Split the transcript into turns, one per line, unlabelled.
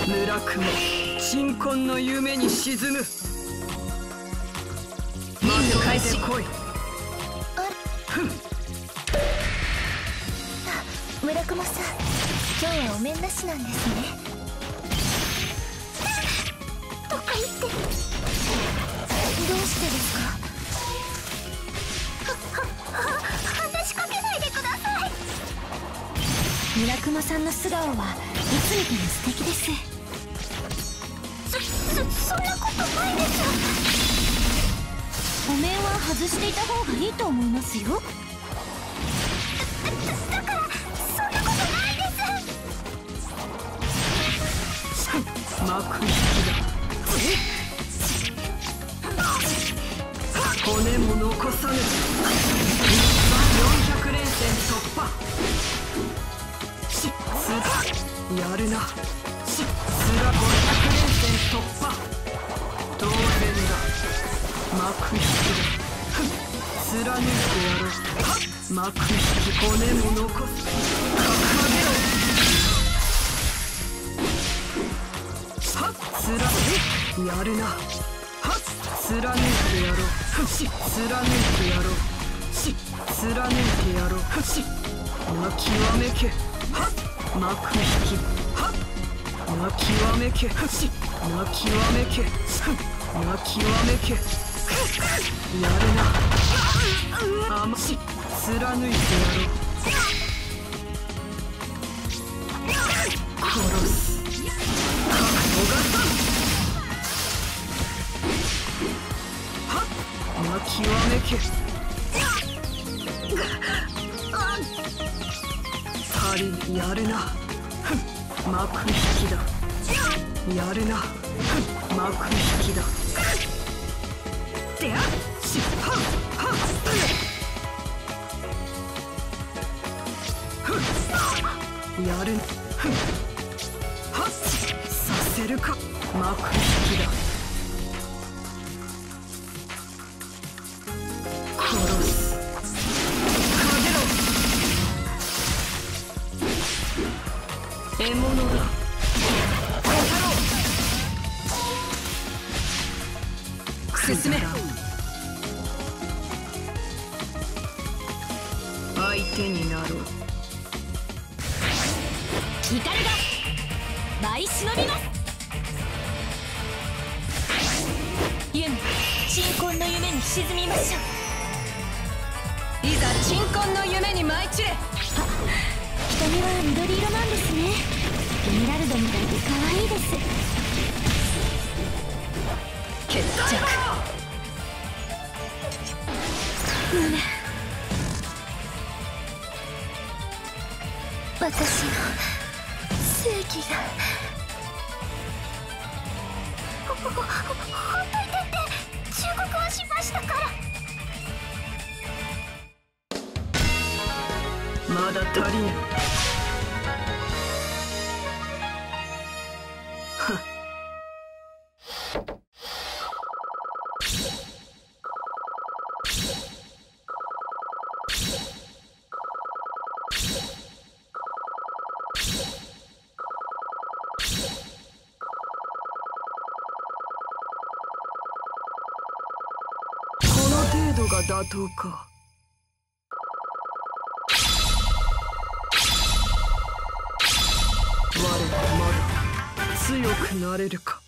村雲鎮魂の夢に沈む。任務開始。来い。
村雲さん、今日はお面なしなんですね。とか言ってどうしてですか？話しかけないでください。村雲さんの素顔はいつ見ても素敵です。そんなことないです。お面は外していた方がいいと思いますよ。だからそんなことないです。
幕引きだ。骨も残さぬ。400連戦突破。やるな。500連戦突破。当然だ。幕引きだ。貫いてやろう。幕引き骨も残す。掲げろ。やるな。貫いてやろう。貫いてやろう。貫いてやろう。極めけ。幕引き。極めけ。極めけ。極めけ。やるな。貫いてやろう。殺す。覚悟がさん。極めけ。やるな。幕引きだ。やるな。幕引きだ。でややる。させるか。幕引きだ。殺す。獲物だ。進め。相手になろう。
光が舞い忍びます。ユン、鎮魂の夢に沈みましょう。
いざ鎮魂の夢に舞い散れ。
瞳は緑色なんですね。エメラルドみたいで可愛いです。
決着。
私の正義がほっといてって忠告はしましたから。
まだ足りぬ。この程度が妥当か。我はまだ強くなれるか。